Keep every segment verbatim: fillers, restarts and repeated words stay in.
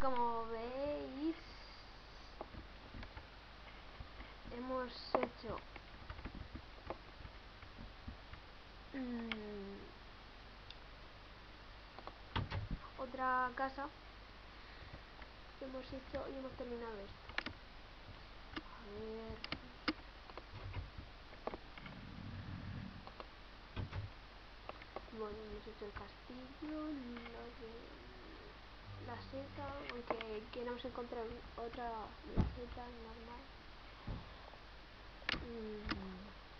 Como veis, hemos hecho mmm, otra casa que hemos hecho y hemos terminado esto. A ver. Bueno, hemos hecho el castillo, lo de la seta, aunque queremos encontrar otra la seta normal. Mm.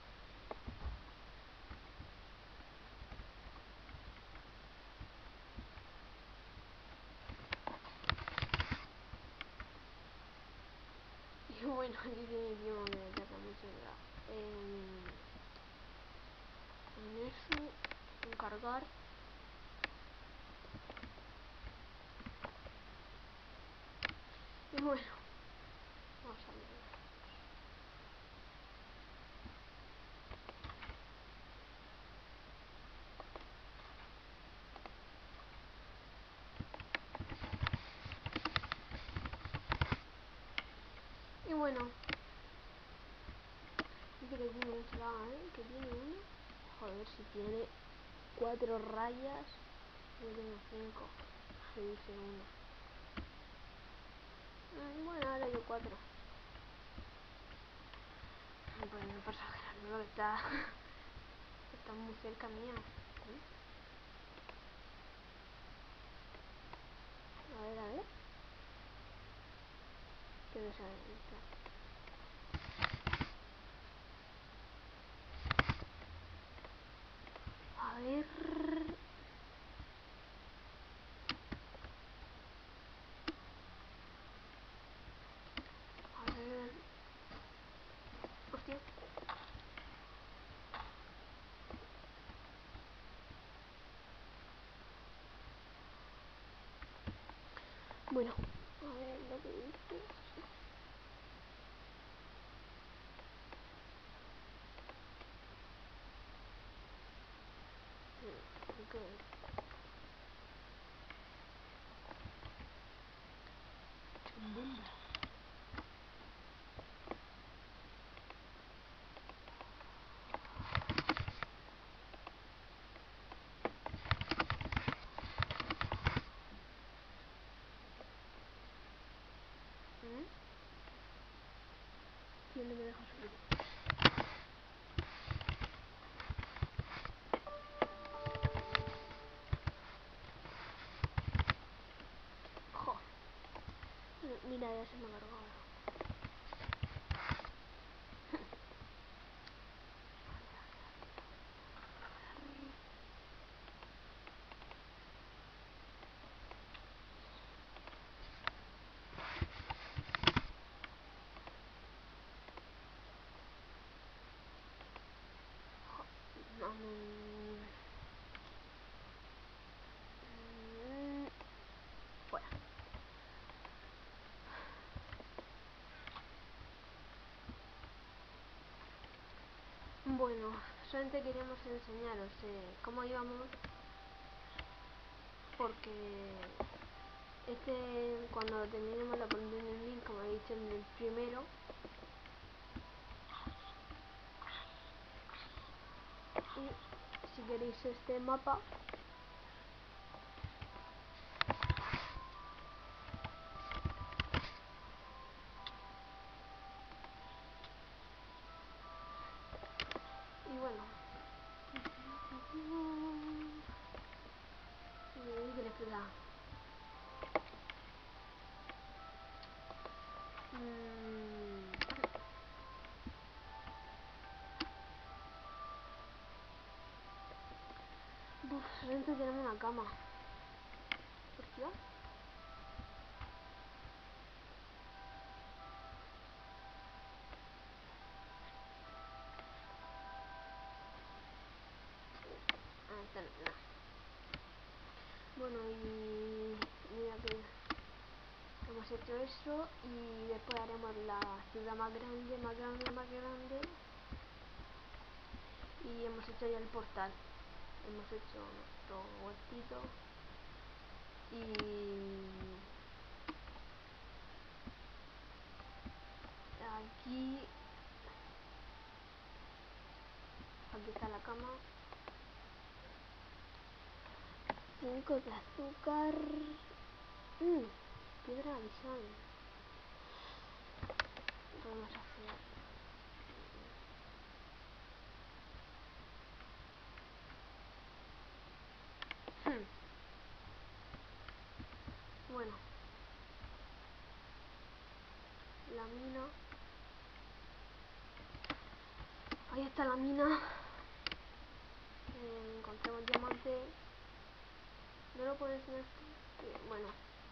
Y bueno, aquí tiene mi primo que me tarda mucho en, en eso, en cargar. Y bueno, vamos a ver. Y bueno, dice que tiene mucha lava, ¿eh? Que tiene uno. Joder, si tiene cuatro rayas, yo tengo cinco. Se dice uno. Mm, bueno, ahora yo cuatro. Pues no pasa nada, no está, está muy cerca mía. ¿Eh? A ver, a ver. ¿Qué ves a ver? A ver. A ver. Hostia. Bueno, a ver lo que dice. Okay. Chumbumba. ¿Mm? ¿Quién no me deja subir? Jo. Mira, ya se me ha cargado. Um, fuera. Bueno, solamente queríamos enseñaros eh, cómo íbamos, porque este, cuando terminemos lo pondré en el link, como he dicho en el primero. Y si queréis este mapa, y bueno, y que les explica. Mm. Uf, solamente tenemos una cama. Hostia. Ah, esta no, no. Bueno, y mira que hemos hecho eso y después haremos la ciudad más grande, más grande, más grande. Y hemos hecho ya el portal. Hemos hecho nuestro huertito. Y aquí. Aquí está la cama. Cinco de azúcar. Mmm, piedra abisal. Podemos hacer. Hmm. Bueno. La mina. Ahí está la mina. Eh, encontramos diamante. No lo puedo enseñar porque, bueno,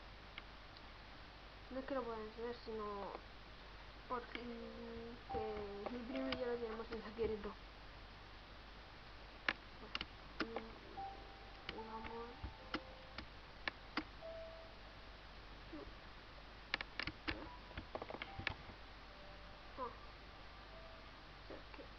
no es que lo pueda enseñar, sino porque que mi primo y yo lo tenemos en secreto. Bueno, vamos. Ah, es que...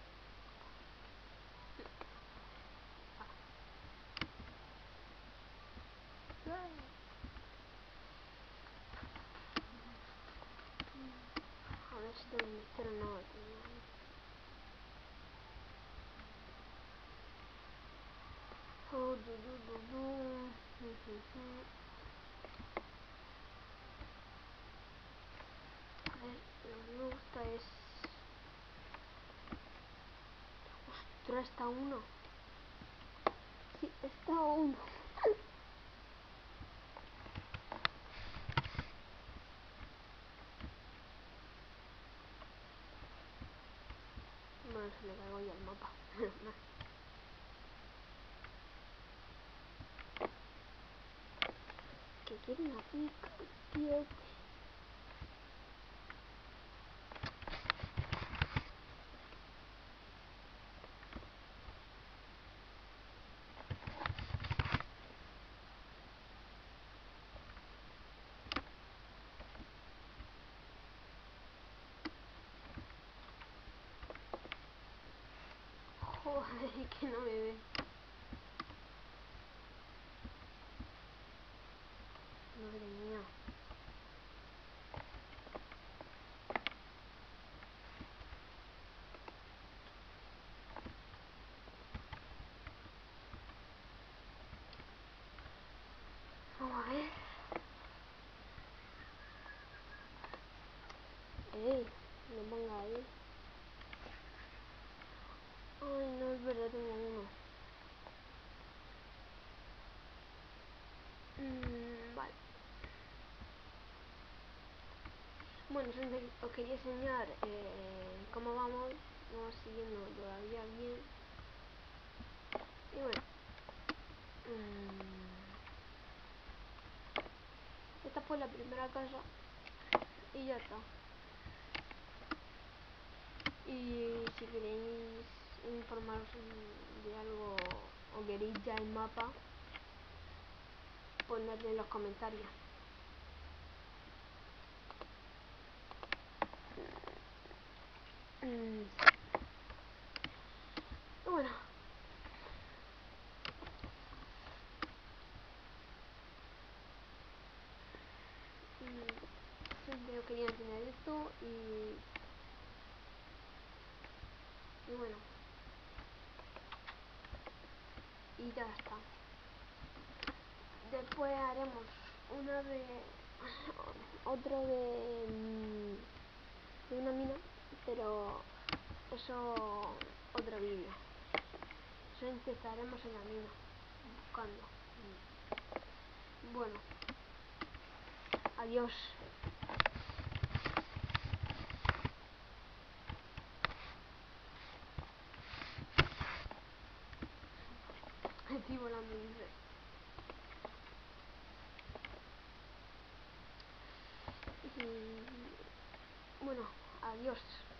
A ver si tengo un misterio. No, oh, du, du, du, du. A ver, lo que me gusta es... Ostras, está uno. Sí, está uno. Bueno, se me cagó ya el mapa. ¿Qué quieren aquí? Tío. Joder, que no me ve. Madre mía. Vamos a ver. Ey, no ponga ahí. Ay, no, es verdad, tengo uno. Mm, vale. Bueno, os quería enseñar eh, cómo vamos. Vamos siguiendo todavía bien. Y bueno. Mmm, esta fue la primera casa. Y ya está. Y si queréis informaros de algo o queréis ya el mapa, ponedlo en los comentarios. Mm. Bueno, siempre os quería enseñar esto y, y bueno, y ya está. Después haremos una de otro de, de una mina, pero eso otro vídeo. Eso intentaremos en la mina buscando. Bueno, adiós. Estoy volando, dice. Y bueno, adiós.